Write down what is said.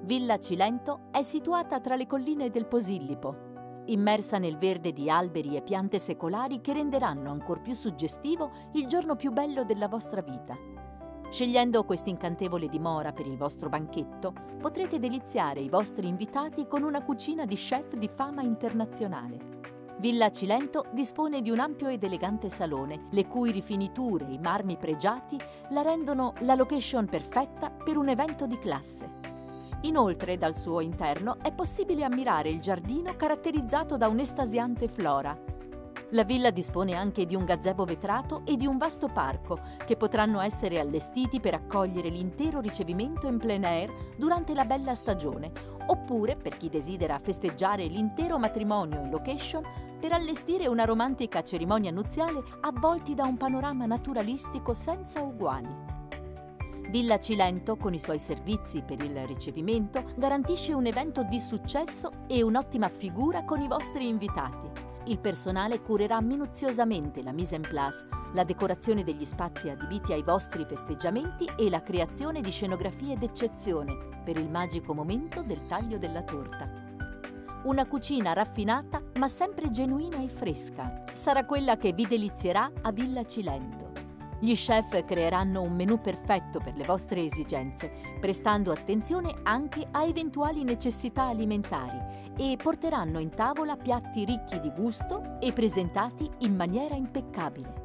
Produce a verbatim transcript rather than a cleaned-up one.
Villa Cilento è situata tra le colline del Posillipo, immersa nel verde di alberi e piante secolari che renderanno ancor più suggestivo il giorno più bello della vostra vita. Scegliendo quest'incantevole dimora per il vostro banchetto, potrete deliziare i vostri invitati con una cucina di chef di fama internazionale. Villa Cilento dispone di un ampio ed elegante salone, le cui rifiniture e i marmi pregiati la rendono la location perfetta per un evento di classe. Inoltre, dal suo interno è possibile ammirare il giardino caratterizzato da un'estasiante flora. La villa dispone anche di un gazebo vetrato e di un vasto parco che potranno essere allestiti per accogliere l'intero ricevimento in plein air durante la bella stagione, oppure, per chi desidera festeggiare l'intero matrimonio in location, per allestire una romantica cerimonia nuziale avvolti da un panorama naturalistico senza uguali. Villa Cilento, con i suoi servizi per il ricevimento, garantisce un evento di successo e un'ottima figura con i vostri invitati. Il personale curerà minuziosamente la mise en place, la decorazione degli spazi adibiti ai vostri festeggiamenti e la creazione di scenografie d'eccezione per il magico momento del taglio della torta. Una cucina raffinata ma sempre genuina e fresca sarà quella che vi delizierà a Villa Cilento. Gli chef creeranno un menù perfetto per le vostre esigenze, prestando attenzione anche a eventuali necessità alimentari, e porteranno in tavola piatti ricchi di gusto e presentati in maniera impeccabile.